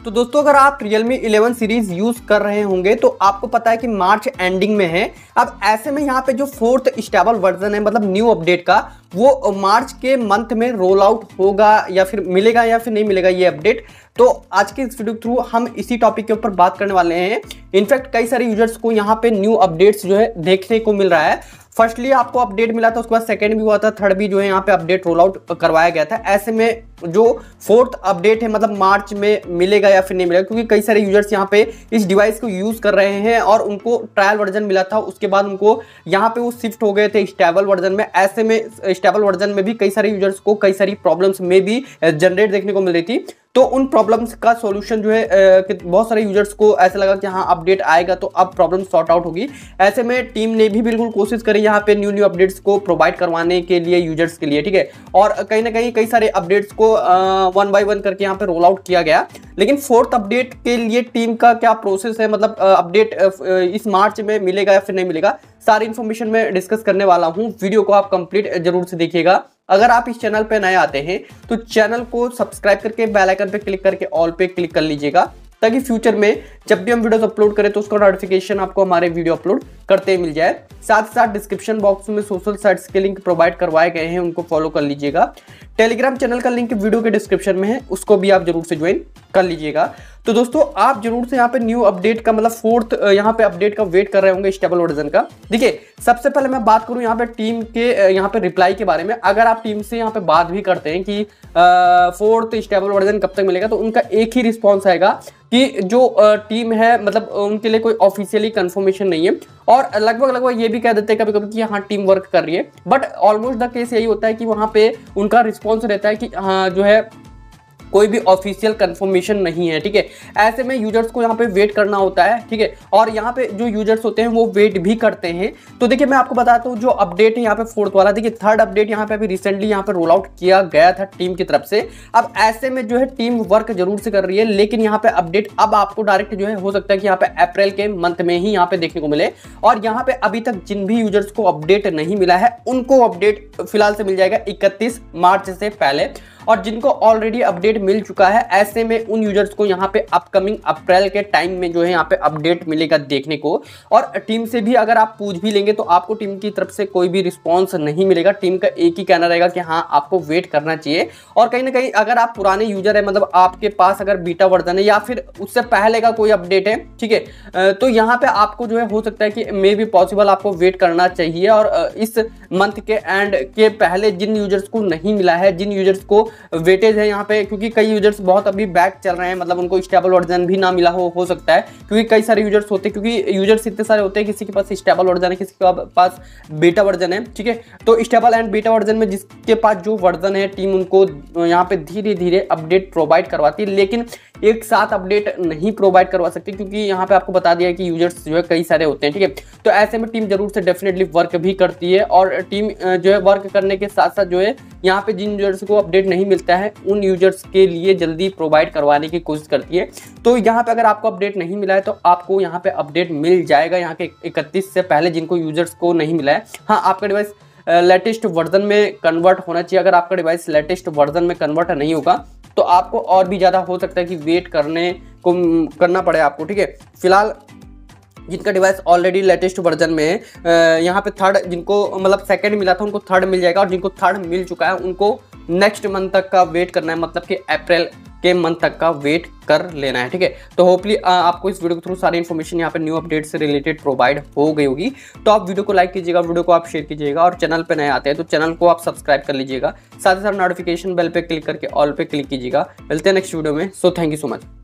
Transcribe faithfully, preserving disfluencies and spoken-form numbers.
तो दोस्तों अगर आप Realme इलेवन सीरीज यूज कर रहे होंगे तो आपको पता है कि मार्च एंडिंग में है। अब ऐसे में यहाँ पे जो फोर्थ स्टेबल वर्जन है मतलब न्यू अपडेट का, वो मार्च के मंथ में रोल आउट होगा या फिर मिलेगा या फिर नहीं मिलेगा ये अपडेट। तो आज के इस वीडियो के थ्रू हम इसी टॉपिक के ऊपर बात करने वाले हैं। इनफैक्ट कई सारे यूजर्स को यहाँ पे न्यू अपडेट्स जो है देखने को मिल रहा है। फर्स्टली आपको अपडेट मिला था, उसके बाद सेकंड भी हुआ था, थर्ड भी जो है यहाँ पे अपडेट रोल आउट करवाया गया था। ऐसे में जो फोर्थ अपडेट है मतलब मार्च में मिलेगा या फिर नहीं मिलेगा, क्योंकि कई सारे यूजर्स यहाँ पे इस डिवाइस को यूज कर रहे हैं और उनको ट्रायल वर्जन मिला था, उसके बाद उनको यहाँ पे वो शिफ्ट हो गए थे स्टेबल वर्जन में। ऐसे में स्टेबल वर्जन में भी कई सारे यूजर्स को कई सारी प्रॉब्लम्स में भी जनरेट देखने को मिल रही थी। तो उन प्रॉब्लम्स का सॉल्यूशन जो है कि बहुत सारे यूजर्स को ऐसा लगा कि हाँ अपडेट आएगा तो अब प्रॉब्लम सॉर्ट आउट होगी। ऐसे में टीम ने भी बिल्कुल कोशिश करी यहाँ पे न्यू न्यू अपडेट्स को प्रोवाइड करवाने के लिए यूजर्स के लिए, ठीक है। और कहीं ना कहीं कई सारे अपडेट्स को वन बाय वन करके यहाँ पे रोल आउट किया गया। लेकिन फोर्थ अपडेट के लिए टीम का क्या प्रोसेस है, मतलब अपडेट इस मार्च में मिलेगा या फिर नहीं मिलेगा, सारी इन्फॉर्मेशन में डिस्कस करने वाला हूँ। वीडियो को आप कंप्लीट जरूर से देखिएगा। अगर आप इस चैनल पे नए आते हैं तो चैनल को सब्सक्राइब करके बेल आइकन पे क्लिक करके ऑल पे क्लिक कर लीजिएगा, ताकि फ्यूचर में जब भी हम वीडियोस अपलोड करें तो उसका नोटिफिकेशन आपको हमारे वीडियो अपलोड करते ही मिल जाए। साथ ही साथ डिस्क्रिप्शन बॉक्स में सोशल साइट्स के लिंक प्रोवाइड करवाए गए हैं, उनको फॉलो कर लीजिएगा। टेलीग्राम चैनल का लिंक वीडियो के डिस्क्रिप्शन में है, उसको भी आप जरूर से ज्वाइन कर लीजिएगा। तो दोस्तों आप जरूर से यहाँ पे न्यू अपडेट का मतलब फोर्थ यहाँ पे अपडेट का वेट कर रहे होंगे स्टेबल वर्जन का। देखिए सबसे पहले मैं बात करूँ यहाँ पे टीम के यहाँ पे रिप्लाई के बारे में। अगर आप टीम से यहाँ पे बात भी करते हैं कि फोर्थ स्टेबल वर्जन कब तक मिलेगा, तो उनका एक ही रिस्पॉन्स आएगा कि जो टीम है मतलब उनके लिए कोई ऑफिशियली कंफर्मेशन नहीं है, और लगभग लगभग ये भी कह देते हैं कभी कभी कि हाँ टीम वर्क कर रही है। बट ऑलमोस्ट द केस यही होता है कि वहाँ पे उनका रिस्पॉन्स रहता है कि हाँ जो है कोई भी ऑफिशियल कंफर्मेशन नहीं है, ठीक है। ऐसे में यूजर्स को यहाँ पे वेट करना होता है, ठीक है। और यहाँ पे जो यूजर्स होते हैं वो वेट भी करते हैं। तो देखिए मैं आपको बताता हूँ जो अपडेट है यहाँ पे फोर्थ वाला, देखिए थर्ड अपडेट यहाँ पे अभी रिसेंटली यहाँ पे रोल आउट किया गया था टीम की तरफ से। अब ऐसे में जो है टीम वर्क जरूर से कर रही है, लेकिन यहाँ पे अपडेट अब आपको डायरेक्ट जो है हो सकता है कि यहाँ पे अप्रैल के मंथ में ही यहाँ पे देखने को मिले। और यहाँ पे अभी तक जिन भी यूजर्स को अपडेट नहीं मिला है उनको अपडेट फिलहाल से मिल जाएगा इकतीस मार्च से पहले, और जिनको ऑलरेडी अपडेट मिल चुका है ऐसे में उन यूजर्स को यहाँ पे अपकमिंग अप्रैल के टाइम में जो है यहाँ पे अपडेट मिलेगा देखने को। और टीम से भी अगर आप पूछ भी लेंगे तो आपको टीम की तरफ से कोई भी रिस्पांस नहीं मिलेगा। टीम का एक ही कहना रहेगा कि हाँ आपको वेट करना चाहिए। और कहीं ना कहीं अगर आप पुराने यूजर है, मतलब आपके पास अगर बीटा वर्जन है या फिर उससे पहले का कोई अपडेट है, ठीक है, तो यहाँ पे आपको जो है हो सकता है कि मे बी पॉसिबल आपको वेट करना चाहिए। और इस मंथ के एंड के पहले जिन यूजर्स को नहीं मिला है, जिन यूजर्स को वेटेज है यहाँ पे, क्योंकि कई यूजर्स बहुत अभी बैक चल रहे हैं, मतलब उनको स्टेबल वर्जन भी ना मिला हो हो सकता है, क्योंकि कई सारे यूजर्स होते हैं, क्योंकि यूजर्स इतने सारे होते हैं, किसी के पास स्टेबल वर्जन है, किसी के पास बीटा वर्जन है, ठीक है। तो स्टेबल एंड बीटा वर्जन में जिसके पास जो वर्जन है टीम उनको यहाँ पे धीरे धीरे अपडेट प्रोवाइड करवाती है, लेकिन एक साथ अपडेट नहीं प्रोवाइड करवा सकती, क्योंकि यहाँ पे आपको बता दिया कि यूजर्स जो है कई सारे होते हैं, ठीक है। तो ऐसे में टीम जरूर से डेफिनेटली वर्क भी करती है, और टीम जो है वर्क करने के साथ साथ जो है यहाँ पे जिन यूजर्स को अपडेट नहीं मिलता है उन यूजर्स के लिए जल्दी प्रोवाइड करवाने की कोशिश करती है। तो यहाँ पे अगर आपको अपडेट नहीं मिला है तो आपको यहाँ पे अपडेट मिल जाएगा यहाँ के इकतीस से पहले, जिनको यूजर्स को नहीं मिला है। हाँ आपका डिवाइस लेटेस्ट वर्जन में कन्वर्ट होना चाहिए। अगर आपका डिवाइस लेटेस्ट वर्जन में कन्वर्ट नहीं होगा तो आपको और भी ज़्यादा हो सकता है कि वेट करने को करना पड़े आपको, ठीक है। फिलहाल जिनका डिवाइस ऑलरेडी लेटेस्ट वर्जन में है, यहाँ पे थर्ड जिनको मतलब सेकंड मिला था उनको थर्ड मिल जाएगा, और जिनको थर्ड मिल चुका है उनको नेक्स्ट मंथ तक का वेट करना है, मतलब कि अप्रैल के मंथ तक का वेट कर लेना है, ठीक है। तो होपली आपको इस वीडियो के थ्रू सारी इन्फॉर्मेशन यहाँ पे न्यू अपडेट से रिलेटेड प्रोवाइड हो गई होगी। तो आप वीडियो को लाइक कीजिएगा, वीडियो को आप शेयर कीजिएगा, और चैनल पे नए आते हैं तो चैनल को आप सब्सक्राइब कर लीजिएगा। साथ ही साथ नोटिफिकेशन बेल पे क्लिक करके ऑल पे क्लिक कीजिएगा। मिलते हैं नेक्स्ट वीडियो में। So thank you so much.